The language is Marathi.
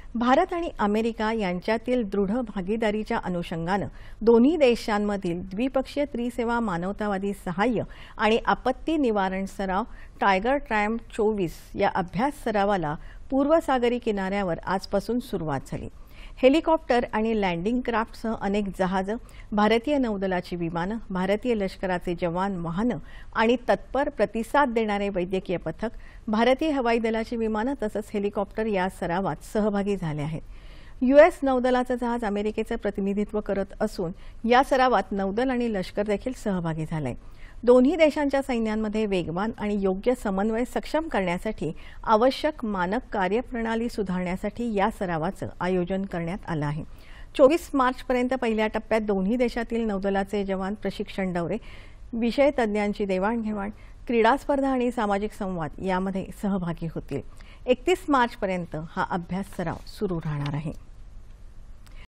भारत आणि अमेरिका यांच्यातील दृढ भागीदारीच्या अनुषंगाने दोन्ही देशांमधील द्विपक्षीय त्रिसेवा मानवतावादी सहाय्य आणि आपत्ती निवारण सराव टायगर ट्रायम्फ 24 या अभ्यास सरावाला पूर्वसागरी किनाऱ्यावर आजपासून सुरुवात झाली। हेलिकॉप्टर आणि लँडिंग क्राफ्टसह अनेक जहाजे, भारतीय नौदलाची विमाने, भारतीय लष्कराचे जवान, वाहने आणि तत्पर प्रतिसाद देणारे वैद्यकीय पथक, भारतीय हवाई दलाची विमाने तसेच हेलिकॉप्टर या सरावात सहभागी झाले आहेत। यूएस नौदलाचे जहाज अमेरिकेचे प्रतिनिधित्व करत असून या सरावात नौदल आणि लष्कर देखील सहभागी झाले। दोन्ही देशांच्या सैन्यांमध्ये वेगवान आणि योग्य समन्वय सक्षम करण्यासाठी आवश्यक मानक कार्यप्रणाली सुधारण्यासाठी या सरावाचे आयोजन करण्यात आले आहे। 24 मार्चपर्यंत पहिल्या टप्प्यात दोन्ही देशातील नौदलाचे जवान प्रशिक्षण दौरे, विषय तज्ञांची देवाणघेवाण, क्रीडा स्पर्धा आणि सामाजिक संवाद यामध्ये सहभागी होतील। 31 मार्चपर्यंत हा अभ्यास सराव सुरू राहणार आहे।